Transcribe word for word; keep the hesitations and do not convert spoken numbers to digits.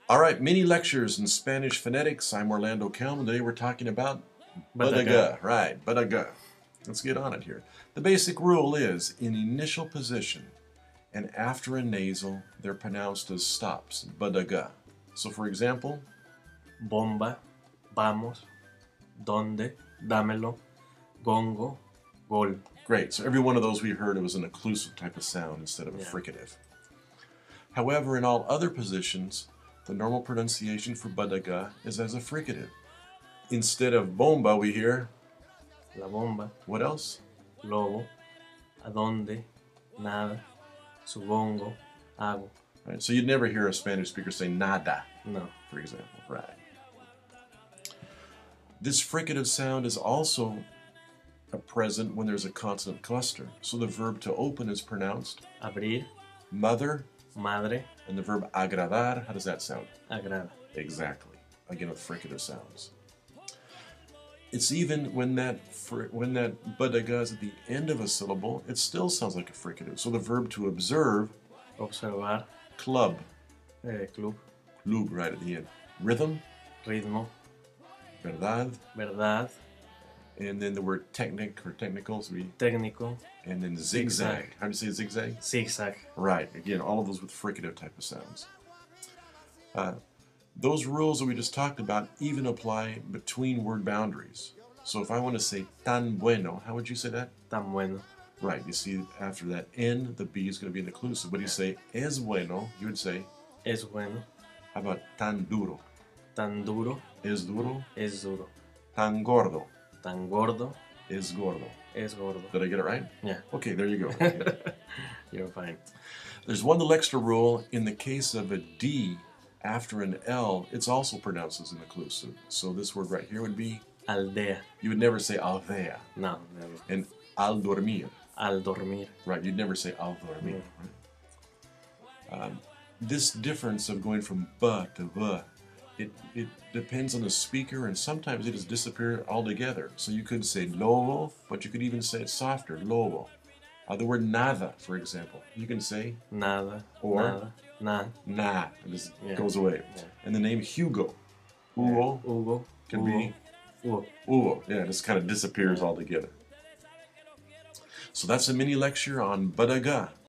All right, mini lectures in Spanish phonetics. I'm Orlando Kelm, and today we're talking about badaga. Right, badaga. Let's get on it here. The basic rule is, in initial position and after a nasal, they're pronounced as stops, badaga. So for example, bomba, vamos, donde, dámelo, gongo, gol. Great, so every one of those we heard it was an occlusive type of sound instead of a Yeah. fricative. However, in all other positions, the normal pronunciation for badaga is as a fricative. Instead of bomba, we hear, La bomba, what else? lobo, a donde, nada, su gongo, hago. Right, so you'd never hear a Spanish speaker say nada, No. for example. Right. This fricative sound is also present when there's a consonant cluster. So the verb to open is pronounced Abrir, mother, madre, and the verb agradar, how does that sound? agrada. Exactly. Again, with fricative sounds. It's even when that fr when that badaga is at the end of a syllable, it still sounds like a fricative. So the verb to observe, Observar, club, eh, club, club right at the end. Rhythm, ritmo, verdad, verdad, and then the word technic or technical, so we, técnico, and then zigzag. Zigzag. How do you say zigzag? zigzag. Right. Again, all of those with fricative type of sounds. Uh, those rules that we just talked about even apply between word boundaries. So if I want to say tan bueno, how would you say that? Tan bueno, Right. You see after that N, the B is going to be an occlusive. When you say es bueno, you would say, es bueno, how about tan duro? tan duro, Es duro. es duro, Tan gordo. tan gordo, Es gordo. es gordo. Did I get it right? Yeah, Okay, there you go. you're fine. There's one little extra rule. In the case of a D after an L, it's also pronounced as an occlusive. So this word right here would be, Aldea, you would never say aldea. no, never. And al dormir. Al dormir, Right, you'd never say al dormir. Right? Um, this difference of going from b to v, it, it depends on the speaker, and sometimes it has disappeared altogether. So you could say lobo, but you could even say it softer, lobo. Uh, the word nada, for example, you can say nada, Or? nada, na, nah, it just Yeah. goes away. Yeah. And the name Hugo, Hugo, Hugo, can Hugo, be Hugo. Hugo. Yeah, it just kind of disappears altogether. So that's a mini lecture on badaga.